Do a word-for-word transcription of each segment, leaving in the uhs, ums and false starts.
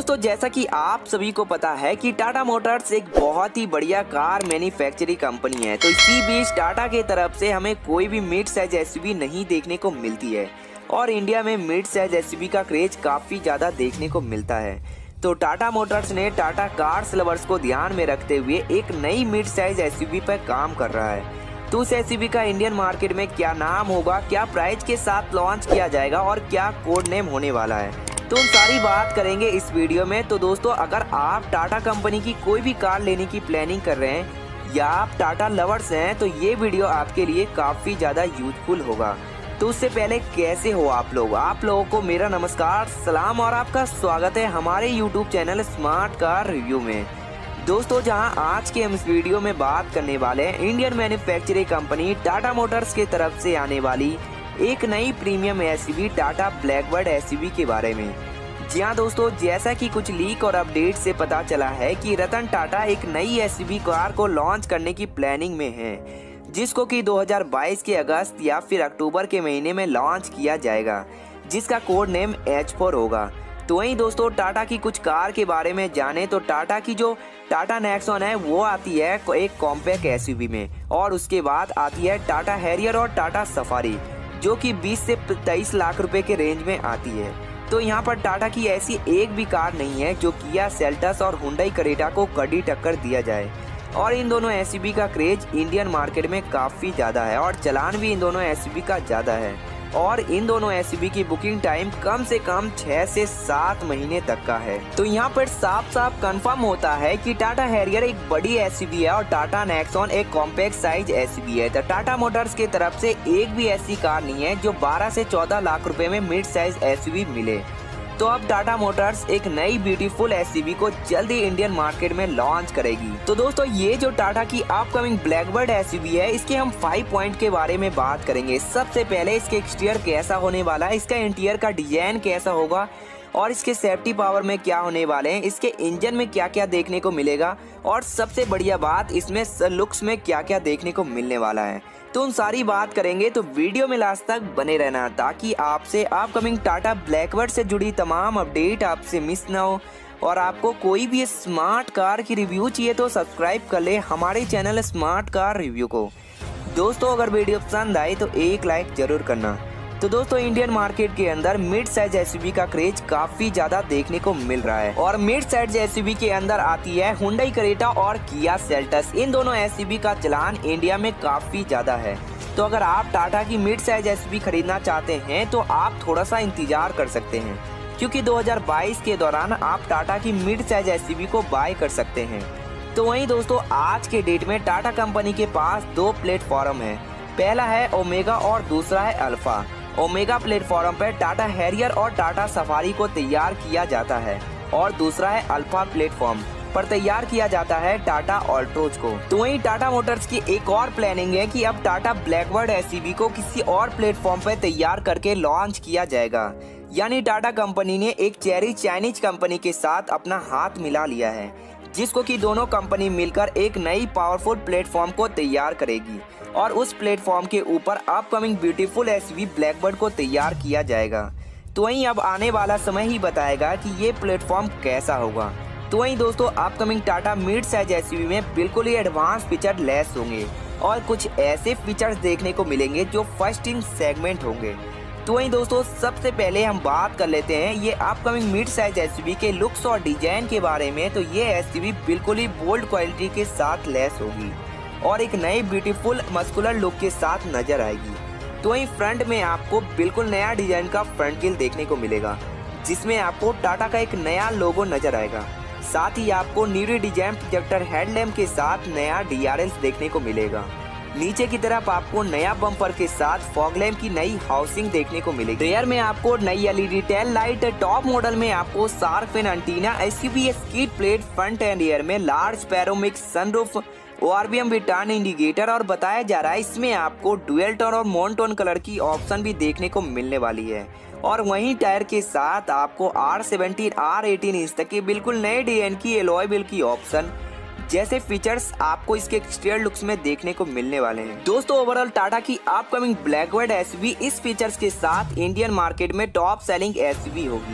दोस्तों जैसा कि आप सभी को पता है कि टाटा मोटर्स एक बहुत ही बढ़िया कार मैन्युफैक्चरिंग कंपनी है, तो इसी बीच टाटा के तरफ से हमें कोई भी मिड साइज एसयूवी नहीं देखने को मिलती है और इंडिया में मिड साइज एसयूवी का क्रेज काफ़ी ज़्यादा देखने को मिलता है। तो टाटा मोटर्स ने टाटा कार्स लवर्स को ध्यान में रखते हुए एक नई मिड साइज एसयूवी पर काम कर रहा है। तो उस एसयूवी का इंडियन मार्केट में क्या नाम होगा, क्या प्राइस के साथ लॉन्च किया जाएगा और क्या कोड नेम होने वाला है, तो हम सारी बात करेंगे इस वीडियो में। तो दोस्तों अगर आप टाटा कंपनी की कोई भी कार लेने की प्लानिंग कर रहे हैं या आप टाटा लवर्स हैं तो ये वीडियो आपके लिए काफ़ी ज़्यादा यूजफुल होगा। तो उससे पहले कैसे हो आप लोग आप लोगों को मेरा नमस्कार, सलाम और आपका स्वागत है हमारे YouTube channel smart car review में। दोस्तों जहां आज के हम इस वीडियो में बात करने वाले हैं Indian manufacturing company Tata Motors की तरफ से आने वाली एक नई premium SUV Tata Blackbird SUV के बारे में। जी हाँ दोस्तों, जैसा कि कुछ लीक और अपडेट से पता चला है कि रतन टाटा एक नई एसयूवी कार को लॉन्च करने की प्लानिंग में है, जिसको कि दो हज़ार बाईस के अगस्त या फिर अक्टूबर के महीने में लॉन्च किया जाएगा, जिसका कोड नेम एच फोर होगा। तो वहीं दोस्तों टाटा की कुछ कार के बारे में जाने तो टाटा की जो टाटा नेक्सॉन है वो आती है एक कॉम्पैक्ट एसयूवी में, और उसके बाद आती है टाटा हैरियर और टाटा सफारी, जो कि बीस से तेईस लाख रुपए के रेंज में आती है। तो यहाँ पर टाटा की ऐसी एक भी कार नहीं है जो किया सेल्टस और हुंडई क्रेटा को कड़ी टक्कर दिया जाए, और इन दोनों एसयूवी का क्रेज इंडियन मार्केट में काफ़ी ज़्यादा है और चलान भी इन दोनों एसयूवी का ज़्यादा है, और इन दोनों एसयूवी की बुकिंग टाइम कम से कम छह से सात महीने तक का है। तो यहाँ पर साफ साफ कंफर्म होता है कि टाटा हैरियर एक बड़ी एसयूवी है और टाटा नेक्सॉन एक कॉम्पैक्ट साइज एसयूवी है। तो टाटा मोटर्स की तरफ से एक भी ऐसी कार नहीं है जो बारह से चौदह लाख रुपए में मिड साइज एसयूवी मिले। तो अब टाटा मोटर्स एक नई ब्यूटीफुल एसयूवी को जल्दी इंडियन मार्केट में लॉन्च करेगी। तो दोस्तों ये जो टाटा की अपकमिंग ब्लैकबर्ड एसयूवी है, इसके हम फाइव पॉइंट के बारे में बात करेंगे। सबसे पहले इसके एक्सटीरियर कैसा होने वाला है, इसका इंटीरियर का डिजाइन कैसा होगा और इसके सेफ्टी पावर में क्या होने वाले हैं, इसके इंजन में क्या क्या देखने को मिलेगा, और सबसे बढ़िया बात इसमें लुक्स में क्या क्या देखने को मिलने वाला है। तो उन सारी बात करेंगे, तो वीडियो में लास्ट तक बने रहना ताकि आपसे अपकमिंग टाटा ब्लैकबर्ड से जुड़ी तमाम अपडेट आपसे मिस ना हो। और आपको कोई भी स्मार्ट कार की रिव्यू चाहिए तो सब्सक्राइब कर ले हमारे चैनल स्मार्ट कार रिव्यू को। दोस्तों अगर वीडियो पसंद आए तो एक लाइक जरूर करना। तो दोस्तों इंडियन मार्केट के अंदर मिड साइज एसयूवी का क्रेज काफी ज्यादा देखने को मिल रहा है, और मिड साइज एसयूवी के अंदर आती है हुंडई क्रेटा और किया सेल्टस। इन दोनों एसयूवी का चलान इंडिया में काफी ज्यादा है। तो अगर आप टाटा की मिड साइज एसयूवी खरीदना चाहते हैं तो आप थोड़ा सा इंतजार कर सकते हैं, क्योंकि दो हज़ार बाईस के दौरान आप टाटा की मिड साइज एसयूवी को बाय कर सकते हैं। तो वहीं दोस्तों आज के डेट में टाटा कंपनी के पास दो प्लेटफॉर्म है, पहला है ओमेगा और दूसरा है अल्फा। ओमेगा प्लेटफॉर्म पर टाटा हैरियर और टाटा सफारी को तैयार किया जाता है, और दूसरा है अल्फा प्लेटफॉर्म पर तैयार किया जाता है टाटा ऑल्टोज को। तो वहीं टाटा मोटर्स की एक और प्लानिंग है कि अब टाटा ब्लैकबर्ड एसयूवी को किसी और प्लेटफॉर्म पर तैयार करके लॉन्च किया जाएगा। यानी टाटा कंपनी ने एक चेरी चाइनीज कंपनी के साथ अपना हाथ मिला लिया है, जिसको कि दोनों कंपनी मिलकर एक नई पावरफुल प्लेटफॉर्म को तैयार करेगी, और उस प्लेटफॉर्म के ऊपर अपकमिंग ब्यूटीफुल एसयूवी ब्लैकबर्ड को तैयार किया जाएगा। तो वहीं अब आने वाला समय ही बताएगा कि ये प्लेटफॉर्म कैसा होगा। तो वहीं दोस्तों upcoming Tata mid size SUV में बिल्कुल ही एडवांस फीचर लेस होंगे, और कुछ ऐसे फीचर्स देखने को मिलेंगे जो फर्स्ट इन सेगमेंट होंगे। तो वहीं दोस्तों सबसे पहले हम बात कर लेते हैं ये अपकमिंग मिड साइज एसयूवी के लुक्स और डिजाइन के बारे में। तो ये एसयूवी बिल्कुल ही बोल्ड क्वालिटी के साथ लेस होगी और एक नई ब्यूटीफुल मस्कुलर लुक के साथ नजर आएगी। तो वहीं फ्रंट में आपको बिल्कुल नया डिजाइन का फ्रंट ग्रिल देखने को मिलेगा, जिसमें आपको टाटा का एक नया लोगो नजर आएगा। साथ ही आपको न्यूली डिजाइन प्रोजेक्टर हेडलैम्प के साथ नया डी आर एल देखने को मिलेगा। नीचे की तरफ आपको नया बम्पर के साथ फॉग लैम्प की नई हाउसिंग देखने को मिलेगी। रेयर में आपको नई LED tail light, top model में आपको shark fin antenna, SUV skid plate, front and rear में large panoramic sunroof, ORVM with turn indicator, और बताया जा रहा है इसमें आपको डुअल टोन और मोनोटोन कलर की ऑप्शन भी देखने को मिलने वाली है। और वहीं टायर के साथ आपको R seventeen R eighteen inch तक के बिल्कुल नए डिजाइन की एलॉय व्हील की ऑप्शन जैसे फीचर्स आपको इसके एक्सटीरियर लुक्स में देखने को मिलने वाले हैं। दोस्तों ओवरऑल टाटा की अपकमिंग ब्लैकबर्ड एसयूवी इस फीचर्स के साथ इंडियन मार्केट में टॉप सेलिंग एसयूवी होगी।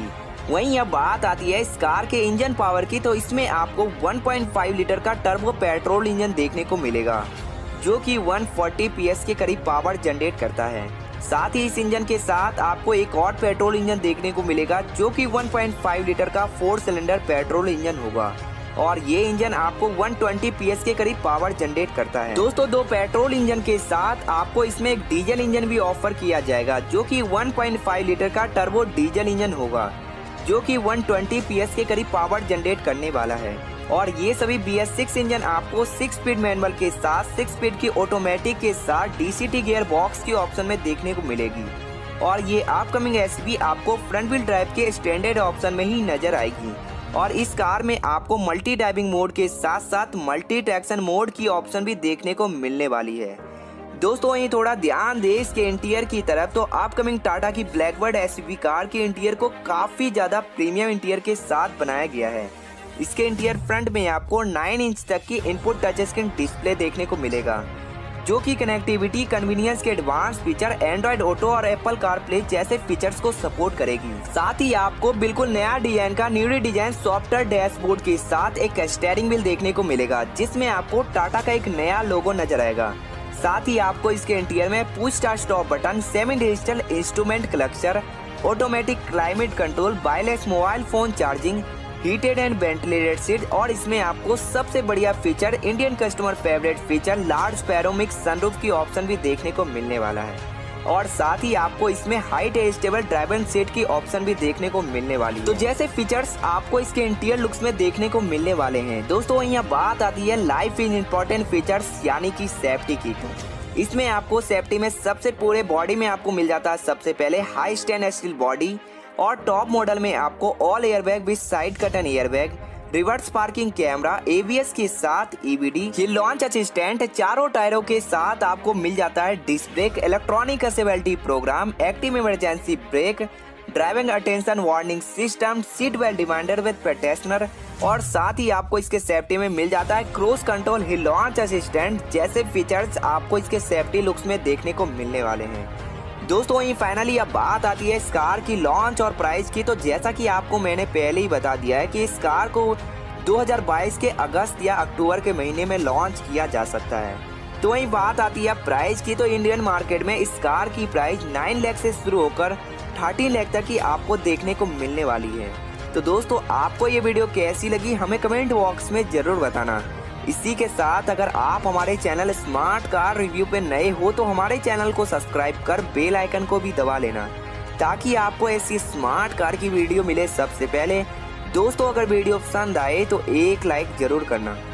वहीं अब बात आती है इस कार के इंजन पावर की, तो इसमें आपको वन पॉइंट फाइव लीटर का टर्बो पेट्रोल इंजन देखने को मिलेगा जो कि वन फोर्टी पी एस के करीब पावर जनरेट करता है। साथ ही इस इंजन के साथ आपको एक और पेट्रोल इंजन देखने को मिलेगा जो कि वन पॉइंट फाइव लीटर का फोर सिलेंडर पेट्रोल इंजन होगा और ये इंजन आपको वन ट्वेंटी पी एस के करीब पावर जनरेट करता है। दोस्तों दो पेट्रोल इंजन के साथ आपको इसमें एक डीजल इंजन भी ऑफर किया जाएगा जो कि वन पॉइंट फाइव लीटर का टर्बो डीजल इंजन होगा जो कि वन ट्वेंटी पी एस के करीब पावर जनरेट करने वाला है। और ये सभी बी एस सिक्स इंजन आपको सिक्स स्पीड मैनुअल के साथ सिक्स स्पीड की ऑटोमेटिक के साथ D C T gear box के ऑप्शन में देखने को मिलेगी और ये अपकमिंग एस यू वी आपको फ्रंट व्हील ड्राइव के स्टैंडर्ड ऑप्शन में ही नजर आएगी। और इस कार में आपको मल्टी ड्राइविंग मोड के साथ साथ मल्टी ट्रैक्शन मोड की ऑप्शन भी देखने को मिलने वाली है। दोस्तों ये थोड़ा ध्यान दे इसके इंटीरियर की तरफ, तो अपकमिंग टाटा की Blackbird S U V car के इंटीरियर को काफी ज्यादा प्रीमियम इंटीरियर के साथ बनाया गया है। इसके इंटीरियर फ्रंट में आपको नाइन इंच तक की इनपुट टच स्क्रीन डिस्प्ले देखने को मिलेगा जो कि कनेक्टिविटी कन्वीनियंस के एडवांस फीचर एंड्रॉइड ऑटो और एप्पल कारप्ले जैसे फीचर्स को सपोर्ट करेगी। साथ ही आपको बिल्कुल नया डिजाइन का न्यूली डिजाइन सॉफ्टवेयर डैशबोर्ड के साथ एक स्टीयरिंग व्हील देखने को मिलेगा जिसमें आपको टाटा का एक नया लोगो नजर आएगा। साथ ही आपको इसके इंटीरियर में push start stop button, semi digital instrument cluster, automatic climate control, wireless mobile phone charging, heated and ventilated seat और इसमें आपको सबसे बढ़िया feature Indian customer favourite feature large panoramic sunroof की ऑप्शन भी देखने को मिलने वाला है। और साथ ही आपको इसमें हाइट एडजस्टेबल ड्राइवर सीट की ऑप्शन भी देखने को मिलने वाली है। तो जैसे फीचर्स आपको इसके इंटीरियर लुक्स में देखने को मिलने वाले हैं। दोस्तों यहाँ बात आती है लाइफ इन इम्पोर्टेंट फीचर्स यानी कि सेफ्टी की। इसमें आपको सेफ्टी में सबसे पूरे बॉडी में आपको मिल जाता है सबसे पहले हाई स्टैंड स्टील बॉडी और टॉप मॉडल में आपको all airbag with side curtain airbag, reverse parking camera, A B S के साथ E V D, hill launch assistant, चारों टायरों के साथ आपको मिल जाता है disc brake, electronic stability program, active emergency brake, driving attention warning system, seat belt reminder with pretensioner और साथ ही आपको इसके सेफ्टी में मिल जाता है cruise control, hill launch assistant जैसे फीचर्स आपको इसके सेफ्टी लुक्स में देखने को मिलने वाले हैं। दोस्तों वहीं फाइनली अब बात आती है इस कार की लॉन्च और प्राइस की। तो जैसा कि आपको मैंने पहले ही बता दिया है कि इस कार को दो हज़ार बाईस के अगस्त या अक्टूबर के महीने में लॉन्च किया जा सकता है। तो वहीं बात आती है प्राइस की, तो इंडियन मार्केट में इस कार की प्राइस नाइन लाख से शुरू होकर थर्टीन लाख तक की आपको देखने को मिलने वाली है। तो दोस्तों आपको ये वीडियो कैसी लगी हमें कमेंट बॉक्स में जरूर बताना। इसी के साथ अगर आप हमारे चैनल स्मार्ट कार रिव्यू पे नए हो तो हमारे चैनल को सब्सक्राइब कर बेल आइकन को भी दबा लेना ताकि आपको ऐसी स्मार्ट कार की वीडियो मिले सबसे पहले। दोस्तों अगर वीडियो पसंद आए तो एक लाइक जरूर करना।